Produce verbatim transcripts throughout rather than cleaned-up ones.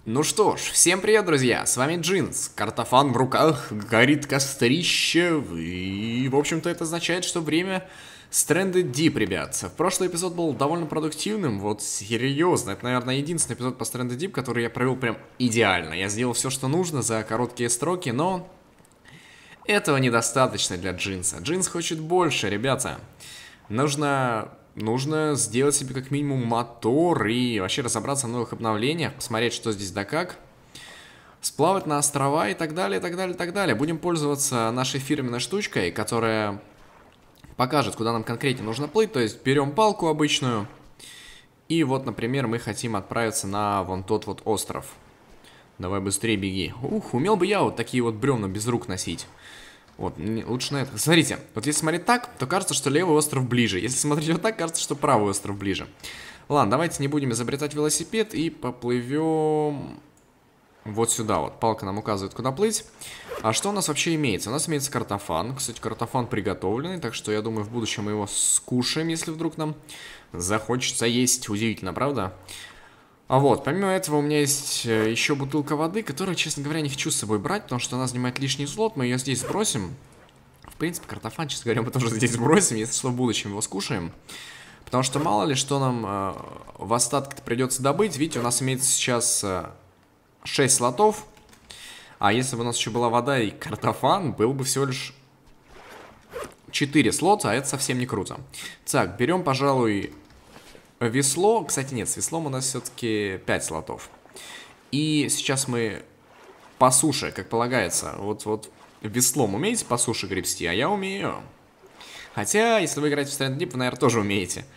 Ну что ж, всем привет, друзья, с вами Джинс, картофан в руках, горит кострище, и, в общем-то, это означает, что время Stranded Deep, ребят. В прошлый эпизод был довольно продуктивным, вот серьезно, это, наверное, единственный эпизод по Stranded Deep, который я провел прям идеально. Я сделал все, что нужно за короткие строки, но этого недостаточно для Джинса. Джинс хочет больше, ребята. Нужно... Нужно сделать себе как минимум мотор и вообще разобраться в новых обновлениях, посмотреть, что здесь да как. Сплавать на острова и так далее, и так далее, и так далее. Будем пользоваться нашей фирменной штучкой, которая покажет, куда нам конкретно нужно плыть. То есть берем палку обычную. И вот, например, мы хотим отправиться на вон тот вот остров. Давай быстрее беги. Ух, умел бы я вот такие вот бревна без рук носить. Вот, лучше на это. Смотрите, вот если смотреть так, то кажется, что левый остров ближе. Если смотреть вот так, кажется, что правый остров ближе. Ладно, давайте не будем изобретать велосипед и поплывем вот сюда вот. Палка нам указывает, куда плыть. А что у нас вообще имеется? У нас имеется картофан. Кстати, картофан приготовленный, так что я думаю, в будущем мы его скушаем, если вдруг нам захочется есть. Удивительно, правда? А вот, помимо этого у меня есть еще бутылка воды, которую, честно говоря, не хочу с собой брать, потому что она занимает лишний слот, мы ее здесь сбросим. В принципе, картофан, честно говоря, мы тоже здесь сбросим, если что, в будущем его скушаем. Потому что мало ли, что нам э, в остатке придется добыть. Видите, у нас имеется сейчас э, шесть слотов, а если бы у нас еще была вода и картофан, было бы всего лишь четыре слота, а это совсем не круто. Так, берем, пожалуй... весло, кстати, нет, с веслом у нас все-таки пять слотов. И сейчас мы по суше, как полагается, вот, вот веслом умеете по суше гребсти, а я умею. Хотя, если вы играете в Stranded Deep, вы, наверное, тоже умеете.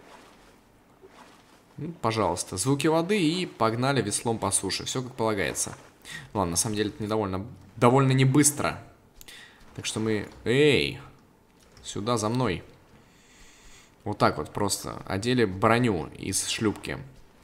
Ну, пожалуйста, звуки воды и погнали веслом по суше, все как полагается. Ладно, на самом деле это не довольно, довольно не быстро. Так что мы... Эй, сюда за мной. Вот так вот просто одели броню из шлюпки.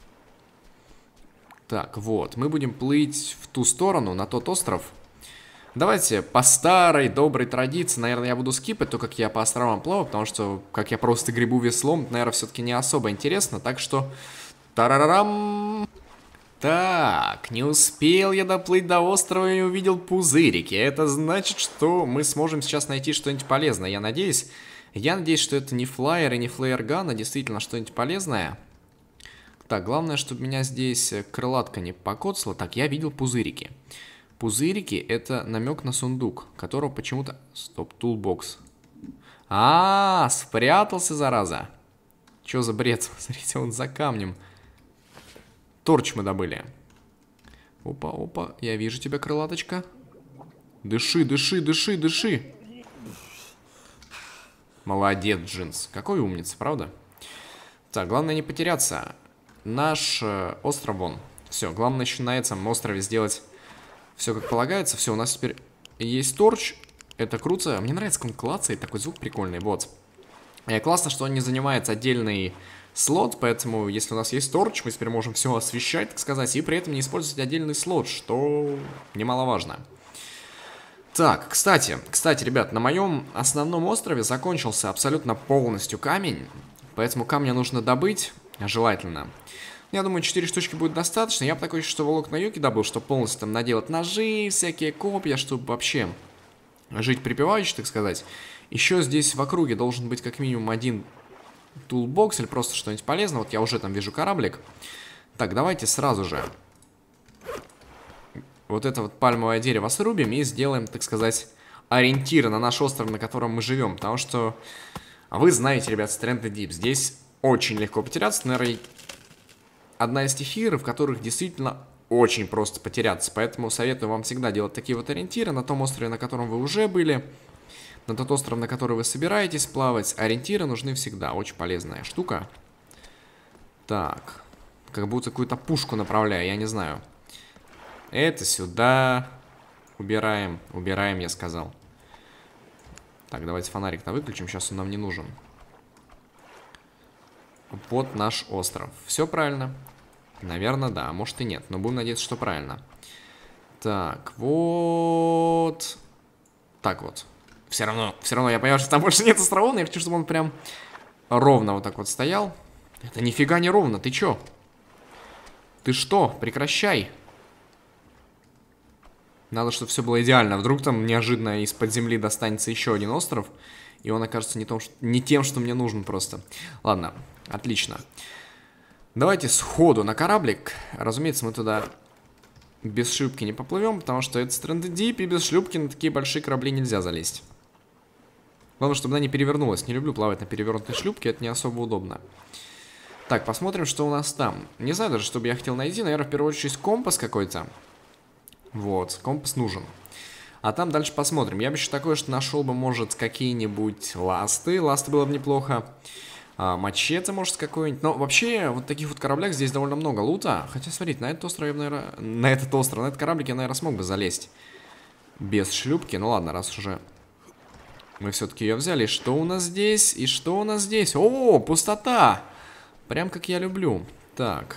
Так, вот. Мы будем плыть в ту сторону, на тот остров. Давайте по старой доброй традиции, наверное, я буду скипать то, как я по островам плаваю, потому что, как я просто гребу веслом, наверное, все-таки не особо интересно. Так что... Тарарарам! Так, не успел я доплыть до острова и увидел пузырики. Это значит, что мы сможем сейчас найти что-нибудь полезное, я надеюсь... Я надеюсь, что это не флайер и не флеерган, а действительно что-нибудь полезное. Так, главное, чтобы меня здесь крылатка не покоцала. Так, я видел пузырики. Пузырики — это намек на сундук, которого почему-то... Стоп, тулбокс. А, -а, а, спрятался, зараза. Чё за бред? Смотрите, он за камнем. Торч мы добыли. Опа, опа, я вижу тебя, крылаточка. Дыши, дыши, дыши, дыши. Молодец, Джинс. Какой умница, правда? Так, главное не потеряться. Наш э, остров вон. Все, главное еще на этом острове сделать все как полагается. Все, у нас теперь есть торч. Это круто. Мне нравится, как он клацает. Такой звук прикольный. Вот. И классно, что он не занимает отдельный слот. Поэтому, если у нас есть торч, мы теперь можем все освещать, так сказать. И при этом не использовать отдельный слот, что немаловажно. Так, кстати, кстати, ребят, на моем основном острове закончился абсолютно полностью камень, поэтому камня нужно добыть, желательно. Я думаю, четыре штучки будет достаточно. Я бы такой что волокна юки добыл, чтобы полностью там наделать ножи, всякие копья, чтобы вообще жить припеваючи, так сказать. Еще здесь в округе должен быть как минимум один тулбокс или просто что-нибудь полезное. Вот я уже там вижу кораблик. Так, давайте сразу же... Вот это вот пальмовое дерево срубим и сделаем, так сказать, ориентир на наш остров, на котором мы живем. Потому что, а вы знаете, ребят, Stranded Deep, здесь очень легко потеряться. Наверное, одна из тех игр, в которых действительно очень просто потеряться. Поэтому советую вам всегда делать такие вот ориентиры на том острове, на котором вы уже были. На тот остров, на который вы собираетесь плавать. Ориентиры нужны всегда. Очень полезная штука. Так, как будто какую-то пушку направляю, я не знаю. Это сюда. Убираем. Убираем, я сказал. Так, давайте фонарик-то выключим. Сейчас он нам не нужен. Вот наш остров. Все правильно? Наверное, да. Может и нет. Но будем надеяться, что правильно. Так, вот. Так вот. Все равно, все равно я понимаю, что там больше нет островов, но я хочу, чтобы он прям ровно вот так вот стоял. Это нифига не ровно. Ты чё? Ты что? Прекращай. Надо, чтобы все было идеально. Вдруг там неожиданно из-под земли достанется еще один остров, и он окажется не, том, что, не тем, что мне нужен просто. Ладно, отлично. Давайте сходу на кораблик. Разумеется, мы туда без шлюпки не поплывем, потому что это Stranded Deep, и без шлюпки на такие большие корабли нельзя залезть. Главное, чтобы она не перевернулась. Не люблю плавать на перевернутой шлюпке, это не особо удобно. Так, посмотрим, что у нас там. Не знаю даже, что бы я хотел найти. Наверное, в первую очередь компас какой-то. Вот, компас нужен. А там дальше посмотрим. Я бы еще такое, что нашел бы, может, какие-нибудь ласты. Ласты было бы неплохо. А, мачете, может, какой-нибудь. Но вообще, вот таких вот кораблях здесь довольно много лута. Хотя, смотрите, на этот остров я бы, наверное... На этот остров, на этот кораблик я, наверное, смог бы залезть. Без шлюпки. Ну ладно, раз уже... Мы все-таки ее взяли. Что у нас здесь? И что у нас здесь? О, пустота! Прям как я люблю. Так.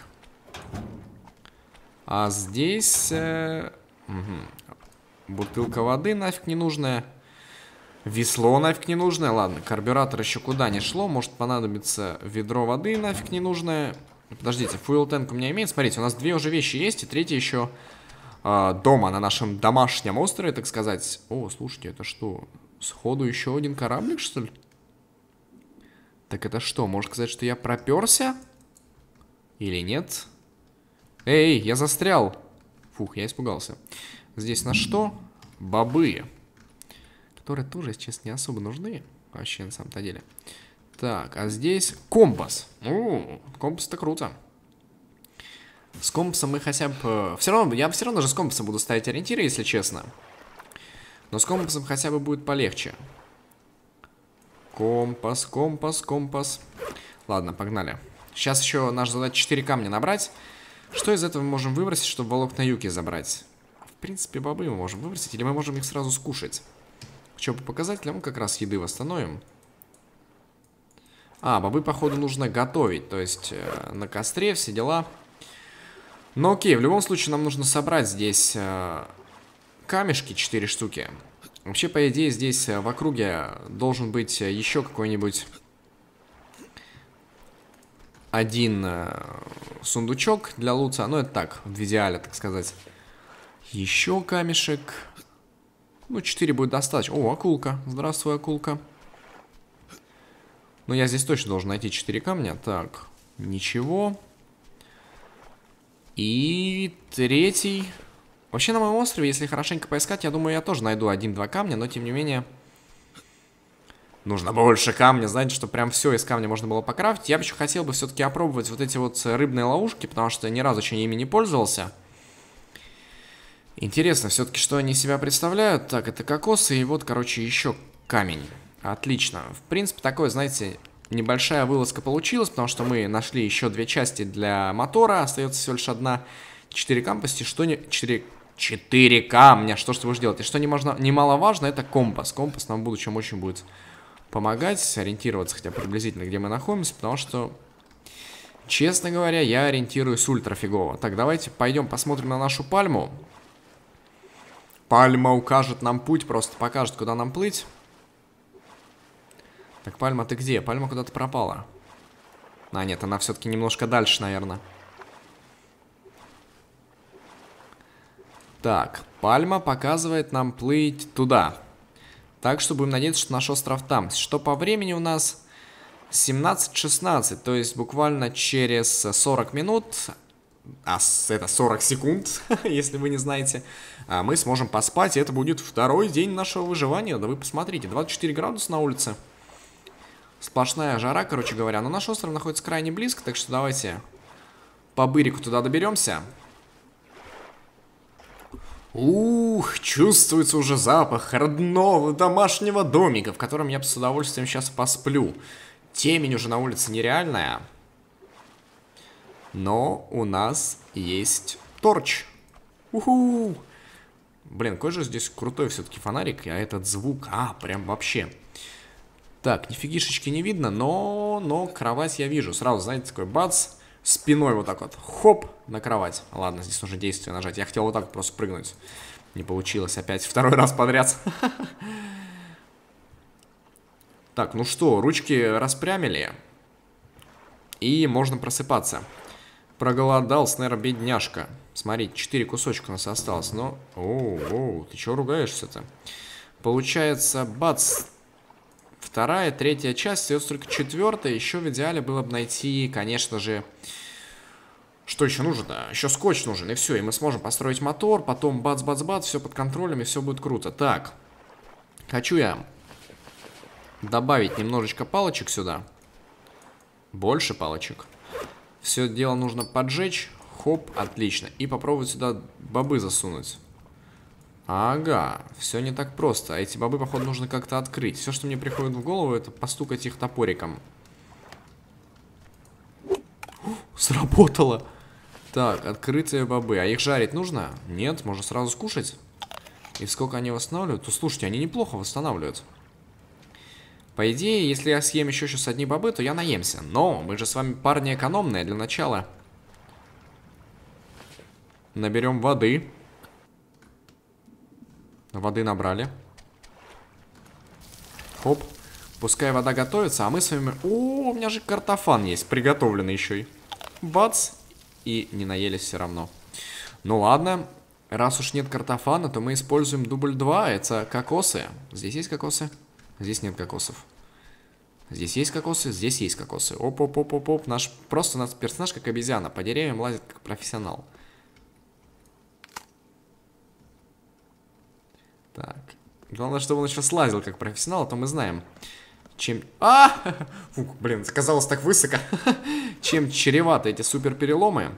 А здесь... Э... Угу. Бутылка воды нафиг не нужная. Весло нафиг не нужное. Ладно, карбюратор еще куда не шло. Может понадобится ведро воды нафиг не нужное. Подождите, fuel tank у меня имеет. Смотрите, у нас две уже вещи есть. И третья еще э, дома, на нашем домашнем острове, так сказать. О, слушайте, это что... Сходу еще один кораблик, что ли? Так это что, можно сказать, что я проперся? Или нет? Эй, я застрял. Фух, я испугался. Здесь на что? Бобы. Которые тоже, если честно, не особо нужны. Вообще, на самом-то деле. Так, а здесь компас. О, компас-то круто. С компасом мы хотя бы... Все равно, я все равно даже с компасом буду ставить ориентиры, если честно. Но с компасом хотя бы будет полегче. Компас, компас, компас. Ладно, погнали. Сейчас еще наша задача четыре камня набрать. Что из этого мы можем выбросить, чтобы волокна юки забрать? В принципе, бобы мы можем выбросить, или мы можем их сразу скушать. Что по показателям? Мы как раз еды восстановим. А, бобы, походу, нужно готовить. То есть э, на костре все дела. Но окей, в любом случае нам нужно собрать здесь... Э, камешки, четыре штуки. Вообще, по идее, здесь в округе должен быть еще какой-нибудь один сундучок для лута. Ну, это так, в идеале, так сказать. Еще камешек. Ну, четыре будет достаточно. О, акулка. Здравствуй, акулка. Ну, я здесь точно должен найти четыре камня. Так, ничего. И третий... Вообще на моем острове, если хорошенько поискать, я думаю, я тоже найду один-два камня, но тем не менее... Нужно больше камня, знаете, что прям все из камня можно было покрафтить. Я бы еще хотел бы все-таки опробовать вот эти вот рыбные ловушки, потому что ни разу еще ими не пользовался. Интересно все-таки, что они из себя представляют. Так, это кокосы и вот, короче, еще камень. Отлично. В принципе, такое, знаете, небольшая вылазка получилась, потому что мы нашли еще две части для мотора. Остается всего лишь одна. Четыре кампасти, что не... Четыре... Четыре камня, что ж ты будешь делать? И что немало... немаловажно, это компас. Компас нам в будущем очень будет помогать, ориентироваться хотя бы приблизительно, где мы находимся, потому что, честно говоря, я ориентируюсь ультра фигово. Так, давайте пойдем посмотрим на нашу пальму. Пальма укажет нам путь, просто покажет, куда нам плыть. Так, пальма, ты где? Пальма куда-то пропала. А, нет, она все-таки немножко дальше, наверное. Так, пальма показывает нам плыть туда. Так что будем надеяться, что наш остров там. Что по времени у нас семнадцать шестнадцать, то есть буквально через сорок минут, а это сорок секунд, если вы не знаете, мы сможем поспать, и это будет второй день нашего выживания. Да вы посмотрите, двадцать четыре градуса на улице. Сплошная жара, короче говоря. Но наш остров находится крайне близко, так что давайте по бырику туда доберемся. Ух, чувствуется уже запах родного домашнего домика, в котором я бы с удовольствием сейчас посплю. Темень уже на улице нереальная. Но у нас есть торч. Уху! Блин, какой же здесь крутой все-таки фонарик, а этот звук, а, прям вообще. Так, нифигишечки не видно, но, но кровать я вижу. Сразу, знаете, такой бац, спиной вот так вот, хоп, на кровать. Ладно, здесь нужно действие нажать. Я хотел вот так просто прыгнуть. Не получилось опять, второй раз подряд. Так, ну что, ручки распрямили. И можно просыпаться. Проголодался, наверное, бедняжка. Смотри, четыре кусочка у нас осталось. Но... Оу, оу, ты чего ругаешься-то? Получается, бац. Вторая, третья часть, остается только четвертая. Еще в идеале было бы найти, конечно же... Что еще нужно? Еще скотч нужен, и все. И мы сможем построить мотор, потом бац-бац-бац, все под контролем, и все будет круто. Так. Хочу я добавить немножечко палочек сюда. Больше палочек. Все дело нужно поджечь. Хоп, отлично. И попробовать сюда бобы засунуть. Ага, все не так просто. А эти бобы, походу, нужно как-то открыть. Все, что мне приходит в голову, это постукать их топориком. О, сработало. Так, открытые бобы. А их жарить нужно? Нет, можно сразу скушать. И сколько они восстанавливают? То слушайте, они неплохо восстанавливают. По идее, если я съем еще сейчас одни бобы, то я наемся. Но мы же с вами парни экономные. Для начала наберем воды. Воды набрали. Хоп. Пускай вода готовится, а мы с вами... О, у меня же картофан есть, приготовленный еще и. Бац. И не наелись все равно. Ну ладно. Раз уж нет картофана, то мы используем дубль два. Это кокосы. Здесь есть кокосы? Здесь нет кокосов. Здесь есть кокосы, здесь есть кокосы. Оп-оп-оп-оп-оп. Наш, просто у нас персонаж как обезьяна. По деревьям лазит как профессионал. Так. Главное, чтобы он еще слазил как профессионал, а то мы знаем, чем... А! Фух, блин, казалось так высоко. Чем чреваты эти супер переломы.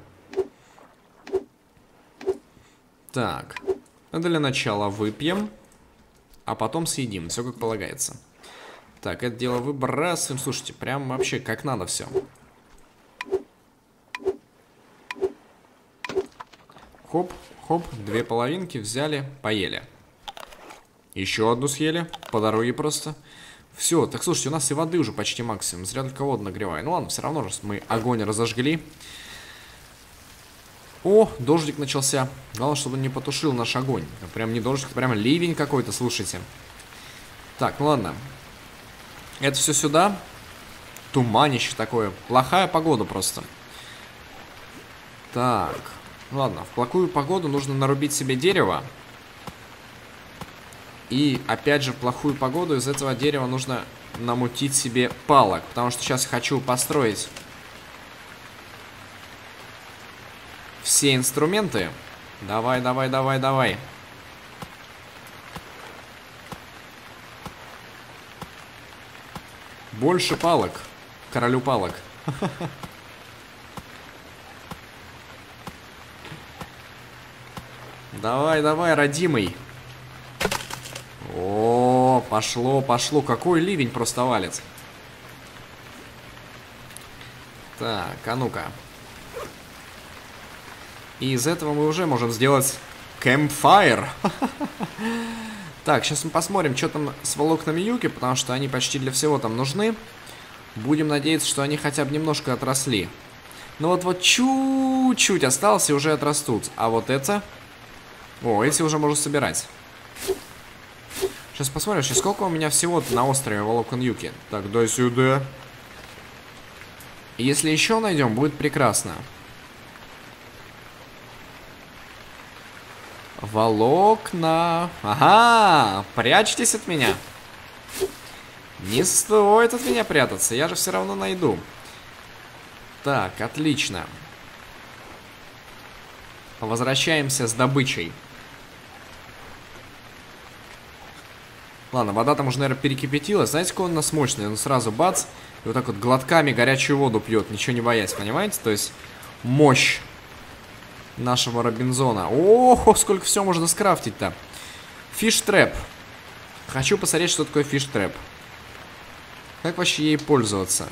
Так. Для начала выпьем, а потом съедим. Все как полагается. Так, это дело выбрасываем. Слушайте, прям вообще как надо все. Хоп, хоп, две половинки взяли, поели. Еще одну съели, по дороге просто. Все, так слушайте, у нас и воды уже почти максимум. Зря только воду нагреваю. Ну ладно, все равно же мы огонь разожгли. О, дождик начался. Главное, чтобы он не потушил наш огонь. Прям не дождик, прям ливень какой-то, слушайте. Так, ну ладно. Это все сюда. Туманище такое. Плохая погода просто. Так, ладно, в плохую погоду нужно нарубить себе дерево. И опять же в плохую погоду из этого дерева нужно намутить себе палок. Потому что сейчас хочу построить все инструменты. Давай, давай, давай, давай. Больше палок. Королю палок. Давай, давай, родимый. О, пошло, пошло. Какой ливень просто валит. Так, а ну-ка. И из этого мы уже можем сделать campfire. Так, сейчас мы посмотрим, что там с волокнами юки, потому что они почти для всего там нужны. Будем надеяться, что они хотя бы немножко отросли. Ну вот вот чуть-чуть осталось и уже отрастут. А вот это... О, эти уже можно собирать. Сейчас посмотрим, сейчас сколько у меня всего на острове волокон юки. Так, дай сюда. Если еще найдем, будет прекрасно. Волокна. Ага, прячьтесь от меня. Не стоит от меня прятаться, я же все равно найду. Так, отлично. Возвращаемся с добычей. Ладно, вода там уже, наверное, перекипятилась. Знаете, какой он у нас мощный? Он сразу бац, и вот так вот глотками горячую воду пьет, ничего не боясь, понимаете? То есть мощь нашего Робинзона. Ох, сколько всего можно скрафтить-то. Фиш-трэп. Хочу посмотреть, что такое фиш-трэп. Как вообще ей пользоваться?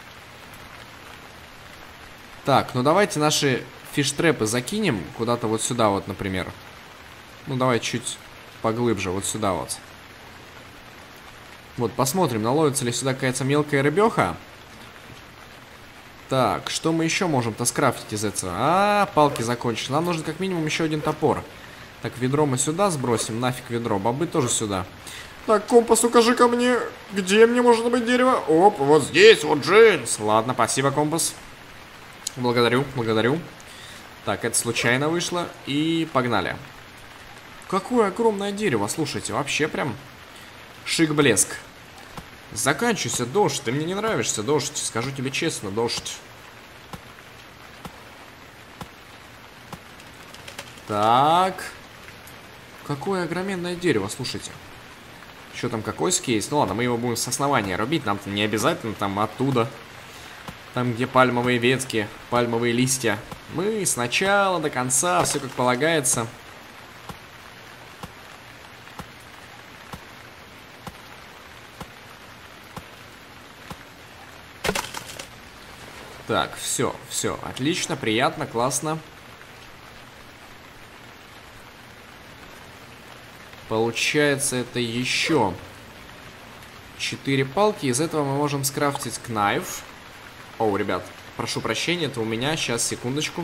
Так, ну давайте наши фиш-трэпы закинем куда-то вот сюда вот, например. Ну давай чуть поглубже, вот сюда вот. Вот, посмотрим, наловится ли сюда какая-то мелкая рыбеха. Так, что мы еще можем-то скрафтить из этого? А, палки закончились. Нам нужен как минимум еще один топор. Так, ведро мы сюда сбросим. Нафиг ведро. Бобы тоже сюда. Так, компас, укажи ко мне, где мне может быть дерево? Оп, вот здесь, вот джинс. Ладно, спасибо, компас. Благодарю, благодарю. Так, это случайно вышло. И погнали. Какое огромное дерево, слушайте, вообще прям шик-блеск. Заканчивайся, дождь, ты мне не нравишься, дождь, скажу тебе честно, дождь. Так. Какое огроменное дерево, слушайте. Еще там какой скейс? Ну ладно, мы его будем с основания рубить, нам-то не обязательно там оттуда. Там, где пальмовые ветки, пальмовые листья. Мы сначала до конца, все как полагается. Так, все, все, отлично, приятно, классно. Получается, это еще четыре палки. Из этого мы можем скрафтить кнайф. О, ребят, прошу прощения, это у меня. Сейчас, секундочку.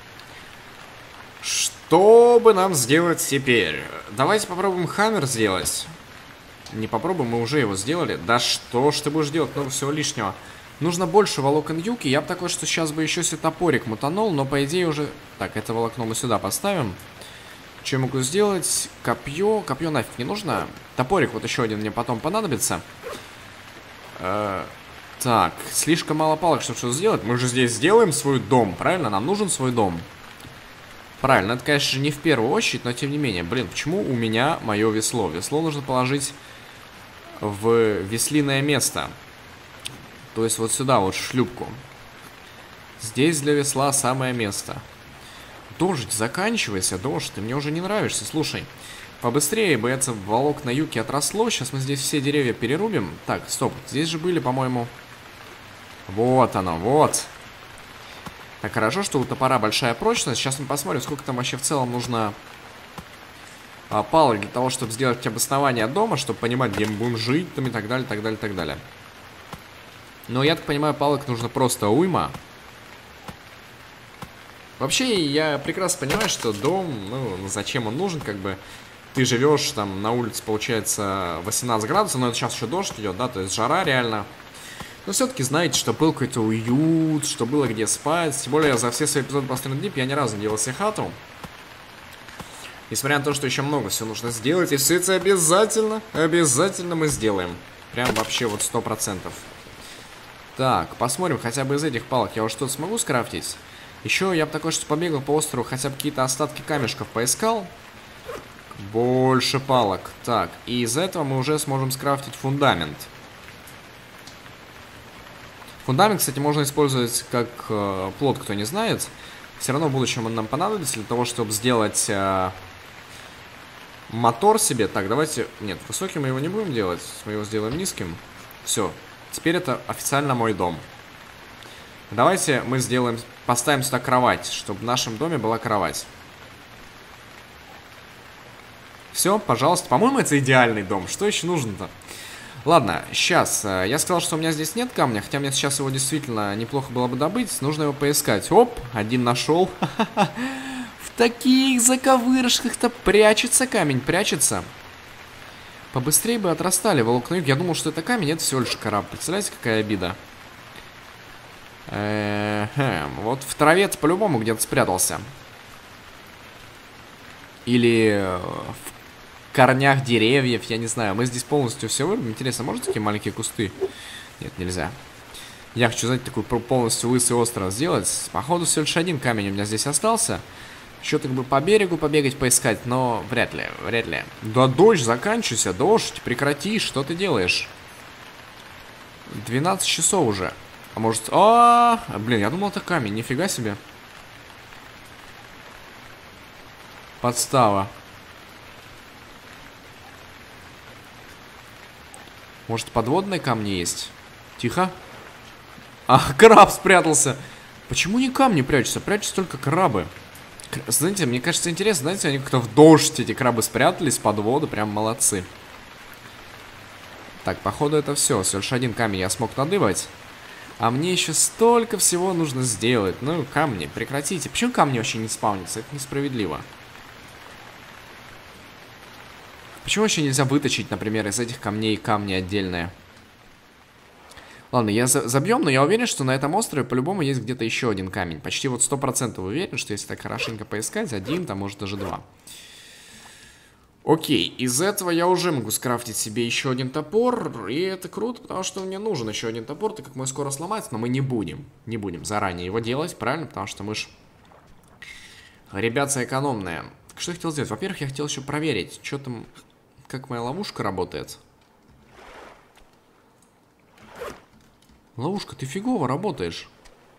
Что бы нам сделать теперь? Давайте попробуем хаммер сделать. Не попробуем, мы уже его сделали. Да что ж ты будешь делать? Ну, всего лишнего. Нужно больше волокон юки. Я бы такой, что сейчас бы еще себе топорик мутанул, но по идее уже... Так, это волокно мы сюда поставим. Что я могу сделать? Копье. Копье нафиг не нужно. Топорик вот еще один мне потом понадобится. Э -э так, слишком мало палок, чтобы что сделать. Мы же здесь сделаем свой дом, правильно? Нам нужен свой дом. Правильно, это, конечно, не в первую очередь, но тем не менее. Блин, почему у меня мое весло? Весло нужно положить в веслиное место. То есть вот сюда вот шлюпку. Здесь для весла самое место. Дождь, заканчивайся, дождь, ты мне уже не нравишься. Слушай, побыстрее бы это волокна юки отросло. Сейчас мы здесь все деревья перерубим. Так, стоп, здесь же были, по-моему... Вот оно, вот. Так, хорошо, что у топора большая прочность. Сейчас мы посмотрим, сколько там вообще в целом нужно а, палок для того, чтобы сделать обоснование дома, чтобы понимать, где мы будем жить, там и так далее, так далее, так далее. Но я так понимаю, палок нужно просто уйма. Вообще, я прекрасно понимаю, что дом, ну, зачем он нужен, как бы. Ты живешь, там, на улице, получается, восемнадцать градусов, но это сейчас еще дождь идет, да, то есть жара реально. Но все-таки знаете, что был какой-то уют, что было где спать. Тем более, за все свои эпизоды по Stranded Deep я ни разу не делал себе хату. Несмотря на то, что еще много всего нужно сделать, и все это обязательно, обязательно мы сделаем. Прям вообще вот сто процентов. Так, посмотрим, хотя бы из этих палок я уже что-то смогу скрафтить. Еще я бы такой, что побегал по острову, хотя бы какие-то остатки камешков поискал. Больше палок. Так, и из этого мы уже сможем скрафтить фундамент. Фундамент, кстати, можно использовать как э, плот, кто не знает. Все равно в будущем он нам понадобится для того, чтобы сделать э, мотор себе. Так, давайте... Нет, высоким мы его не будем делать. Мы его сделаем низким. Все. Теперь это официально мой дом. Давайте мы сделаем... Поставим сюда кровать, чтобы в нашем доме была кровать. Все, пожалуйста. По-моему, это идеальный дом. Что еще нужно-то? Ладно, сейчас. Я сказал, что у меня здесь нет камня, хотя мне сейчас его действительно неплохо было бы добыть. Нужно его поискать. Оп, один нашел. В таких заковырышках-то прячется камень, прячется. Побыстрее бы отрастали волокна. Я думал, что это камень, это всего лишь краб. Представляете, какая обида? Э-э-э, вот в траве-то по-любому где-то спрятался. Или в корнях деревьев, я не знаю. Мы здесь полностью все вырубим. Интересно, можно такие маленькие кусты? Нет, нельзя. Я хочу, знаете, такой полностью лысый остров сделать. Походу, всего лишь один камень у меня здесь остался. Еще так бы по берегу побегать, поискать, но вряд ли, вряд ли. Да дождь, заканчивайся, дождь, прекрати, что ты делаешь? двенадцать часов уже. А может... А, -а, а, блин, я думал, это камень, нифига себе. Подстава. Может, подводные камни есть? Тихо. А, краб спрятался. Почему не камни прячутся? Прячутся только крабы. Знаете, мне кажется, интересно, знаете, они как-то в дождь эти крабы спрятались под воду, прям молодцы. Так, походу это все. Всего лишь один камень я смог надыбать. А мне еще столько всего нужно сделать. Ну, камни, прекратите. Почему камни вообще не спаунятся? Это несправедливо. Почему вообще нельзя выточить, например, из этих камней камни отдельные? Ладно, я за забьем, но я уверен, что на этом острове по-любому есть где-то еще один камень. Почти вот сто процентов уверен, что если так хорошенько поискать, один, там может даже два. Окей, из этого я уже могу скрафтить себе еще один топор. И это круто, потому что мне нужен еще один топор, так как мой скоро сломается, но мы не будем. Не будем заранее его делать, правильно? Потому что мы ж ребята экономные. Так что я хотел сделать? Во-первых, я хотел еще проверить, что там, как моя ловушка работает. Ловушка, ты фигово работаешь.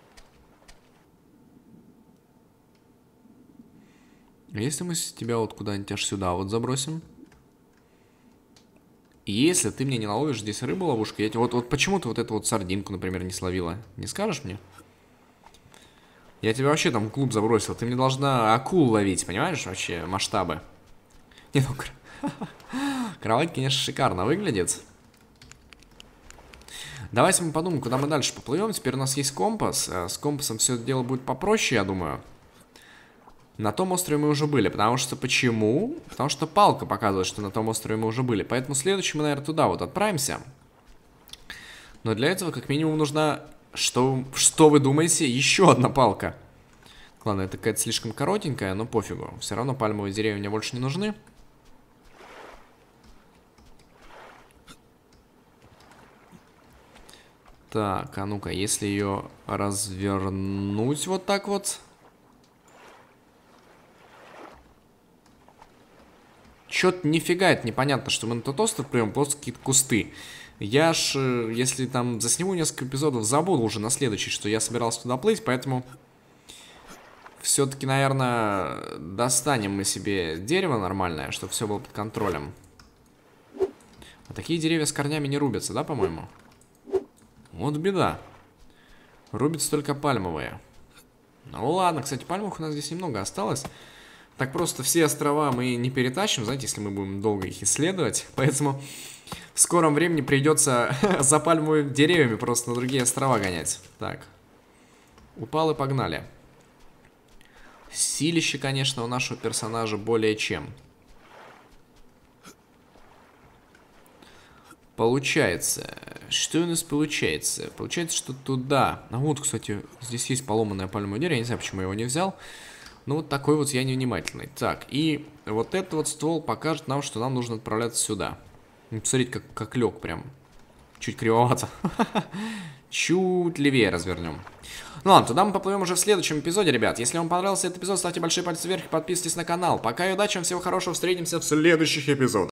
А если мы тебя вот куда-нибудь аж сюда вот забросим? Если ты мне не наловишь здесь рыбу ловушку, я тебе... Вот, вот почему ты вот эту вот сардинку, например, не словила? Не скажешь мне? Я тебя вообще там в клуб забросил. Ты мне должна акул ловить, понимаешь? Вообще масштабы. Не, ну... Кровать, конечно, шикарно выглядит. Давайте мы подумаем, куда мы дальше поплывем. Теперь у нас есть компас. С компасом все это дело будет попроще, я думаю. На том острове мы уже были. Потому что почему? Потому что палка показывает, что на том острове мы уже были. Поэтому следующий мы, наверное, туда вот отправимся. Но для этого, как минимум, нужна... Что, что вы думаете? Еще одна палка. Ладно, это какая-то слишком коротенькая, но пофигу. Все равно пальмовые деревья мне больше не нужны. Так, а ну-ка, если ее развернуть вот так вот. Чё-то нифига это непонятно, что мы на тот остров плывем, просто какие-то кусты. Я ж, если там засниму несколько эпизодов, забуду уже на следующий, что я собирался туда плыть, поэтому все-таки, наверное, достанем мы себе дерево нормальное, чтобы все было под контролем. А такие деревья с корнями не рубятся, да, по-моему? Вот беда. Рубятся только пальмовые. Ну ладно, кстати, пальмовых у нас здесь немного осталось. Так просто все острова мы не перетащим, знаете, если мы будем долго их исследовать. Поэтому в скором времени придется за пальмовыми деревьями просто на другие острова гонять. Так. Упал и погнали. Силище, конечно, у нашего персонажа более чем. Получается. Что у нас получается? Получается, что туда. А вот, кстати, здесь есть поломанное пальмовое дерево. Я не знаю, почему я его не взял. Ну, вот такой вот я невнимательный. Так, и вот этот вот ствол покажет нам, что нам нужно отправляться сюда. Посмотрите, как, как лег прям. Чуть кривовато. Чуть левее развернем. Ну ладно, туда мы поплывем уже в следующем эпизоде, ребят. Если вам понравился этот эпизод, ставьте большие пальцы вверх и подписывайтесь на канал. Пока и удачи, вам всего хорошего. Встретимся в следующих эпизодах.